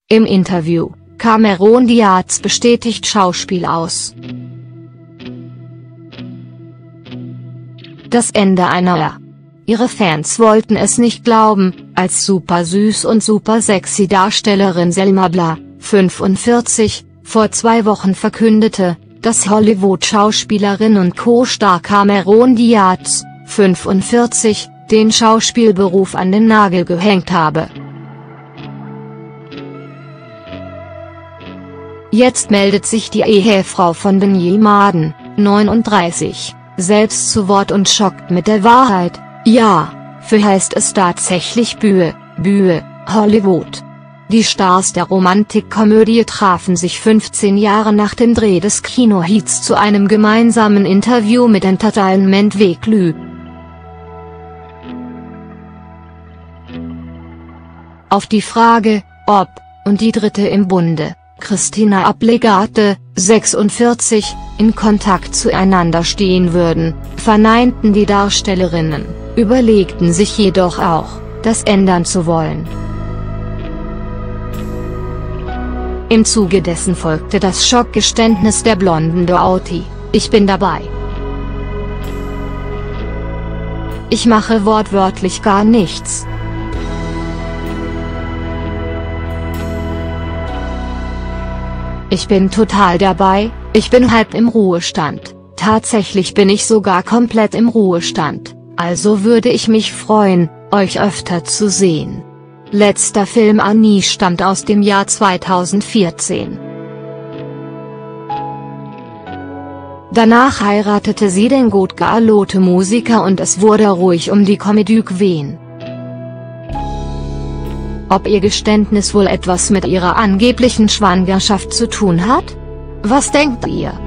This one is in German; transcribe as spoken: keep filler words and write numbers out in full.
Im Interview: Cameron Diaz bestätigt Schauspiel aus. Das Ende einer Ära. Ihre Fans wollten es nicht glauben, als super süß und super sexy Darstellerin Selma Blah, fünfundvierzig, vor zwei Wochen verkündete, dass Hollywood-Schauspielerin und Co-Star Cameron Diaz, fünfundvierzig, den Schauspielberuf an den Nagel gehängt habe. Jetzt meldet sich die Ehefrau von Benyl Marden, neununddreißig, selbst zu Wort und schockt mit der Wahrheit: Ja, für heißt es tatsächlich Bühe, Bühe, Hollywood. Die Stars der Romantikkomödie trafen sich fünfzehn Jahre nach dem Dreh des Kinohits zu einem gemeinsamen Interview mit Entertainment Weekly. Auf die Frage, ob, und die dritte im Bunde, Christina Applegate, sechsundvierzig, in Kontakt zueinander stehen würden, verneinten die Darstellerinnen, überlegten sich jedoch auch, das ändern zu wollen. Im Zuge dessen folgte das Schockgeständnis der blonden Doughty: Ich bin dabei. Ich mache wortwörtlich gar nichts. Ich bin total dabei, ich bin halb im Ruhestand, tatsächlich bin ich sogar komplett im Ruhestand, also würde ich mich freuen, euch öfter zu sehen. Letzter Film Annie stammt aus dem Jahr zweitausendvierzehn. Danach heiratete sie den Gut-geallote-Musiker und es wurde ruhig um die Comédie Queen. Ob ihr Geständnis wohl etwas mit ihrer angeblichen Schwangerschaft zu tun hat? Was denkt ihr?